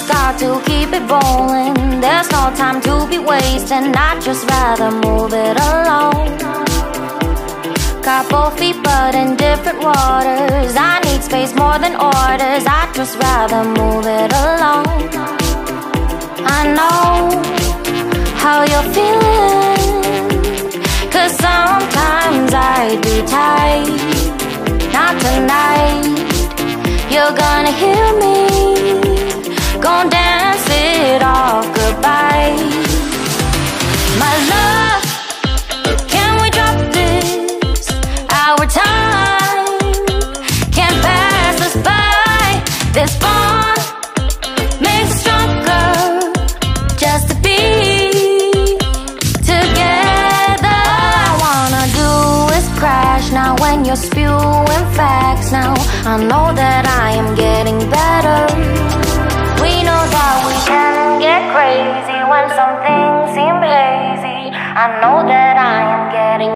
just got to keep it rolling. There's no time to be wasting. I'd just rather move it along. Got both feet but in different waters. I need space more than orders. I'd just rather move it along. I know how you're feeling, 'cause sometimes I do tight. Not tonight. You're gonna hear me, gon' dance it off goodbye. My love, can we drop this? Our time can't pass us by. This bond makes us stronger, just to be together. All I wanna do is crash now when you're spewing facts. Now I know that I am getting better. We know that we can get crazy when some things seem hazy. I know that I am getting